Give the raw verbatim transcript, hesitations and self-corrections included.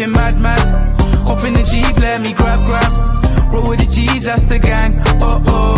looking mad, mad. Hop in the Jeep, let me grab, grab. Roll with the G's, that's the gang. Oh, oh.